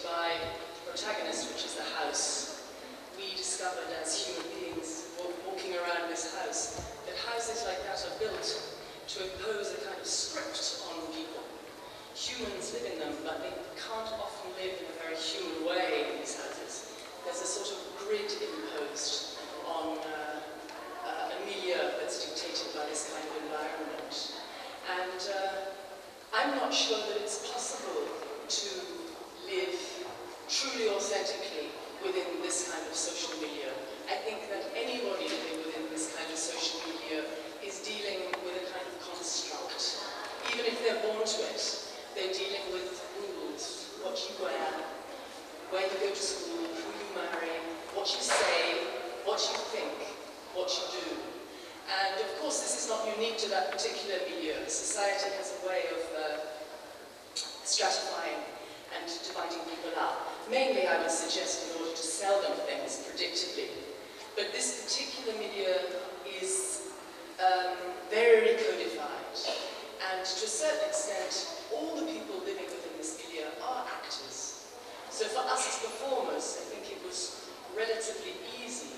by the protagonist, which is the house. We discovered as human beings walking around this house that houses like that are built to impose a kind of script on people. Humans live in them, but they can't often live in a very human way in these houses. There's a sort of grid imposed on a milieu that's dictated by this kind of environment. And I'm not sure that it's possible to live truly authentically within this kind of social milieu. I think that anybody living within this kind of social milieu is dealing with a kind of construct. Even if they're born to it, they're dealing with rules, what you wear, where you go to school, who you marry, what you say, what you think, what you do. And of course, this is not unique to that particular milieu. Society has a way of stratifying and dividing people up. Mainly, I would suggest, in order to sell them things predictably. But this particular milieu is very codified. And to a certain extent, all the people living within this milieu are actors. So for us as performers, I think it was relatively easy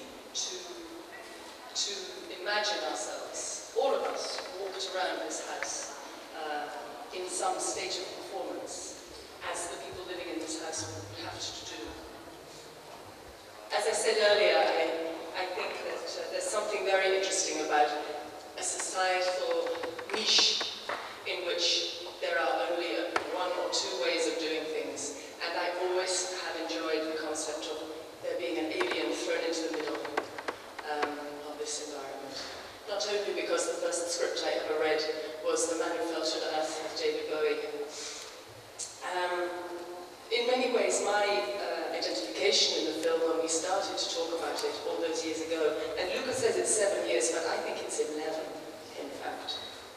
to imagine ourselves, all of us, walked around this house in some state of performance, as the people living in this house would have to do. As I said earlier, I think that there's something very interesting about a societal niche in which there are only one or two ways of doing things, and I always have enjoyed the concept of there being an alien thrown into the middle of this environment. Not only because the first script I ever read was The Man Who Fell to Earth with David Bowie. In many ways, my identification in the film, when we started to talk about it all those years ago, and Luca says it's 7 years, but I think it's 11, in fact,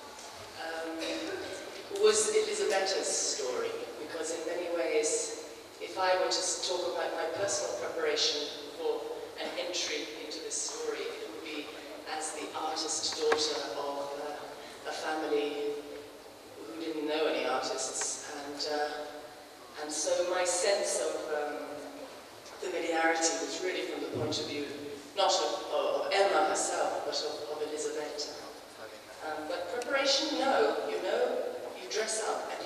was Elisabetta's story, because in many ways, if I were to talk about my personal preparation for an entry into this story, it would be as the artist daughter of a family who didn't know any artists, and so my sense of familiarity was really from the point of view not of Emma herself, but of Elisabetta. But preparation, no, you know, you dress up and